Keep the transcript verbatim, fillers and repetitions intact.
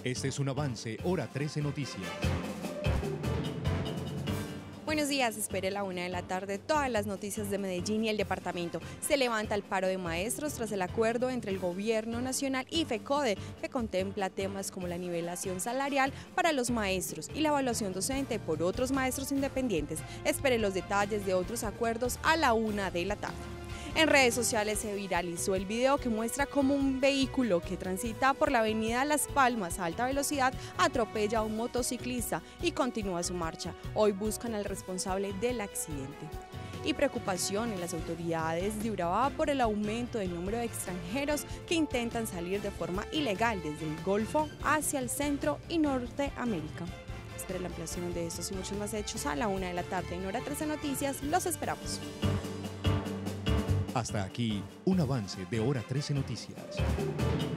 Este es un avance, Hora trece Noticias. Buenos días, espere la una de la tarde todas las noticias de Medellín y el departamento. Se levanta el paro de maestros tras el acuerdo entre el gobierno nacional y FECODE, que contempla temas como la nivelación salarial para los maestros y la evaluación docente por otros maestros independientes. Espere los detalles de otros acuerdos a la una de la tarde. En redes sociales se viralizó el video que muestra cómo un vehículo que transita por la avenida Las Palmas a alta velocidad atropella a un motociclista y continúa su marcha. Hoy buscan al responsable del accidente. Y preocupación en las autoridades de Urabá por el aumento del número de extranjeros que intentan salir de forma ilegal desde el Golfo hacia el Centro y Norteamérica. Espere la ampliación de estos y muchos más hechos a la una de la tarde en Hora trece Noticias. Los esperamos. Hasta aquí, un avance de Hora trece Noticias.